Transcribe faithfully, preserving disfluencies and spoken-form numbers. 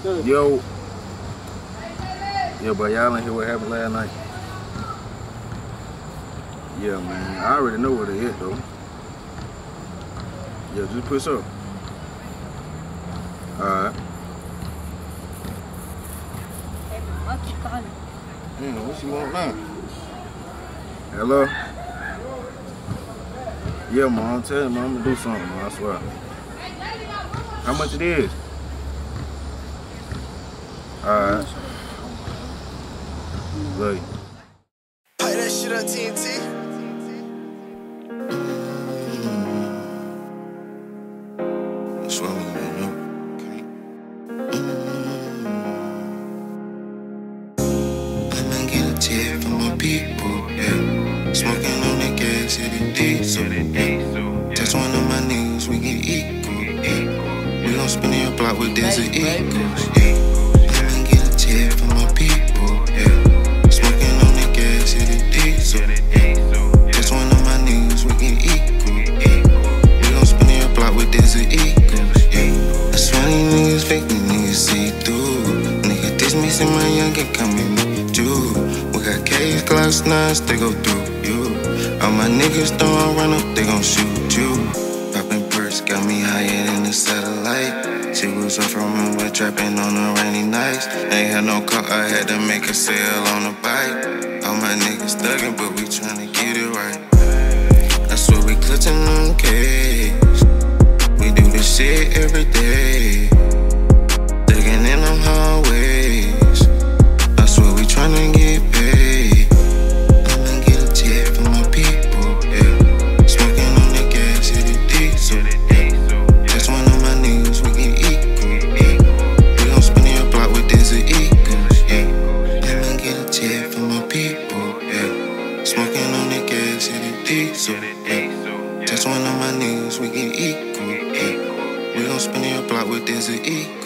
Yo. Yeah, but y'all ain't hear what happened last night. Yeah, man. I already know where they at, though. Yeah, just push up. Alright. Damn, what you want now? Hello? Yeah, man, I'm telling you, man, I'm gonna do something, man, I swear. How much it is? Alright. Love you. Play that shit on T N T. What's wrong with me, yo? Let me get a tip from my people, yeah. Smoking on the gas, hit the diesel, yeah. Touch one of my niggas, we get equal, yeah. We gon' spin your block with Desert Eagles, yeah. Let me get a tip from my people, yeah. Smoking on the gas, hit the diesel, yeah. Touch one of my niggas, we get equal, yeah. We gon' spin your block with Desert Eagles, yeah. That's why these niggas fake, these niggas see through. Nigga diss me, say my youngin' coming me Jew. We got K's, Glocks, nines, they go through you. All my niggas don't run up, they gon' shoot you. Poppin' perks got me higher than the satellite. She was off from me, we're trapping on the rainy nights. Ain't had no car, I had to make a sale on a bike. All my niggas thuggin', but we tryna get it right. That's what we clutchin' on K's. We do this shit every day. Digging in them hallways. I swear we tryna get paid. Let me get a tip from my people, yeah. Smoking on the gas, hit the diesel, yeah. That's one of my niggas, we get equal, yeah. We gon' spin your block with Desert Eagles, yeah. Let me get a tip from my people, yeah. Smoking on the gas, hit the diesel, yeah. That's one of my niggas, we get equal, yeah. We gon' spin your block with Desert Eagles.